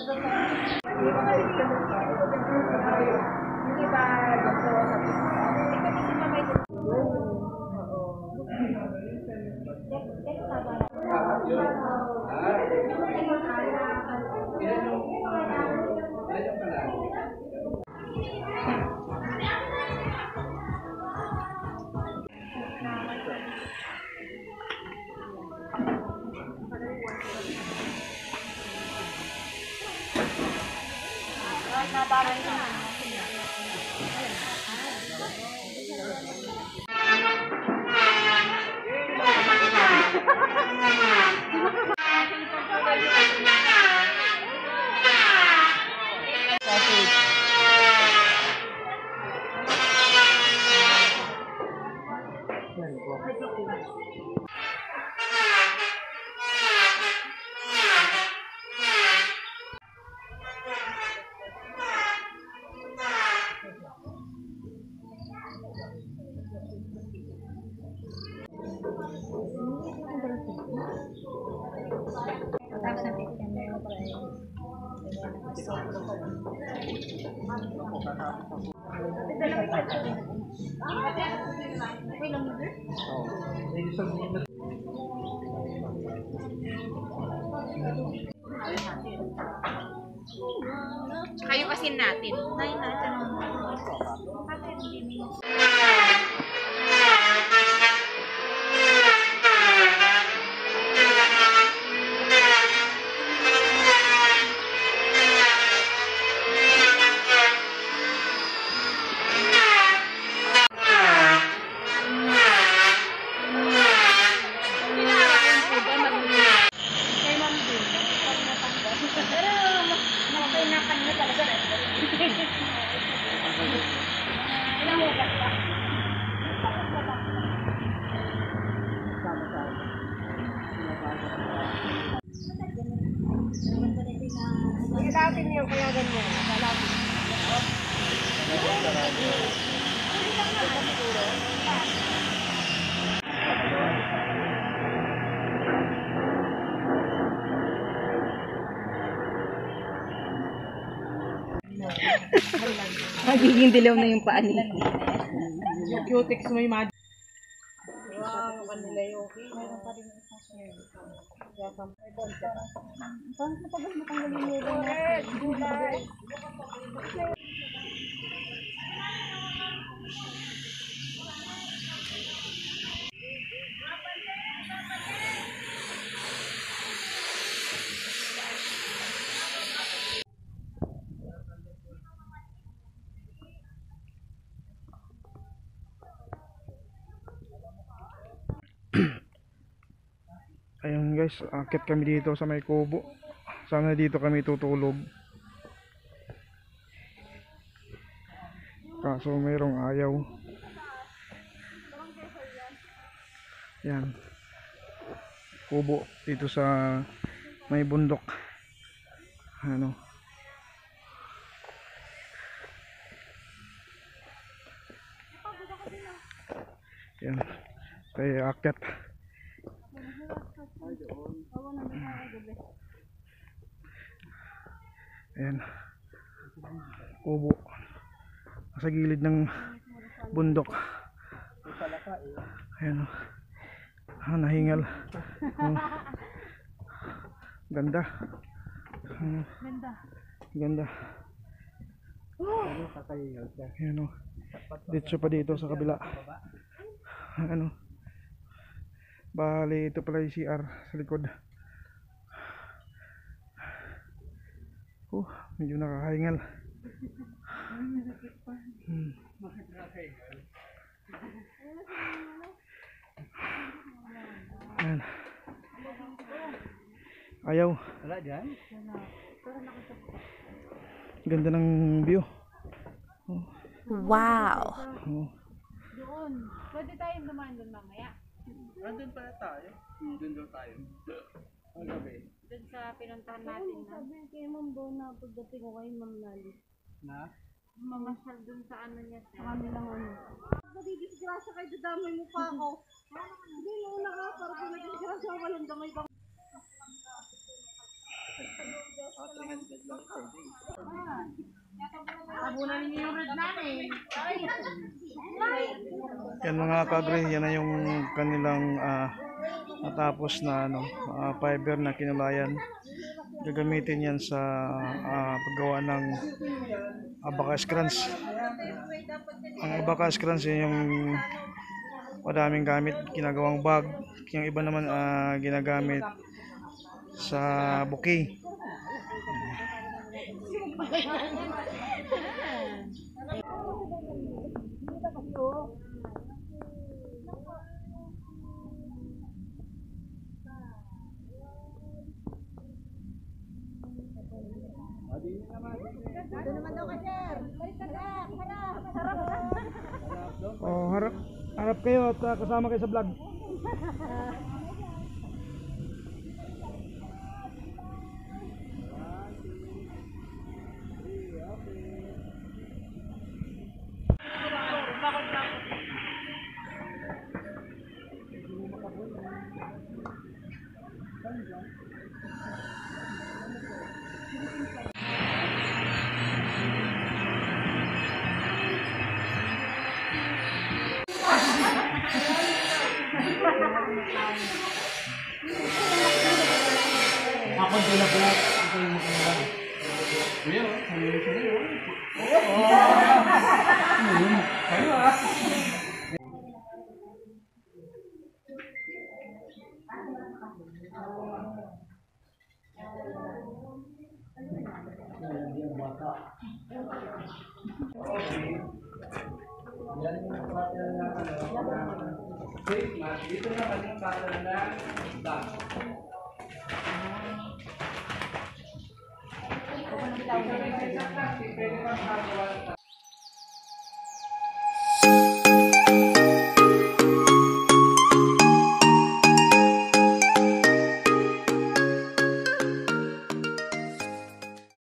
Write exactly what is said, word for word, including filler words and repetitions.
Hindi ba gusto sa ito dito na may Tsaka yung asin natin. Nay, nay, tanong mo. natin yung kaya ganyan. Magiging dilaw na yung paan nila. Yung cutex mo yung mag... Wow, kanila yung okay. Meron pa rin yung isa siya. Parang matagal matanggalin nyo rin natin. Gulay. Ayun guys, akit kami dito sa may kubo. Sana dito kami tutulog. Kaso mayroong ayaw. Yan. Kubo dito sa may bundok. Ano? Yan. Tayo akit. Ayan, kubo sa gilid ng bundok. Ayan, ah, nahingal. Oh. Ganda. Oh. Ganda. Ganda. Ayan, oh. Dito pa dito sa kabila. Ano, bali ito pala yung C R sa likod. Oh, medyo nakakahingal. Hmm. Ayan. Ayaw. Wala dyan? Ganda ng view. Oh. Wow! Oh. Doon. Pwede tayong dumaan doon mamaya. Nandun pala tayo. Doon daw tayo. Ang gabi. Doon sa pinuntahan natin na. Sabi kay Ma'am Bona, pagdating ko kay Ma'am Lali. Na? Mamasyal doon sa ano niya. Sa kanilang ano. Nagdidisgrasya kayo, dadamay mo pa ako. Hindi, nauna ka. Para kung nagdidisgrasya, walang damay bang. Tabunan ninyo yung red namin. Yan mga kagre, yan na yung kanilang ah, natapos na ano, ah, fiber na kinulayan. Gagamitin yan sa ah, paggawa ng abacus crunch. Ang abacus crunch yun yung madaming gamit, ginagawang bag. Yung iba naman ah, ginagamit sa bouquet. Ito naman daw ka, sir. Baliktad na. Harap. Harap. Oh, harap, harap kayo at ah, kasama kayo sa vlog. Ako din na black. Ito yung mukha lang. Kuya, ano yung sa'yo? Oo! Kayo ah! Dito na kami para na dam. Pwede bang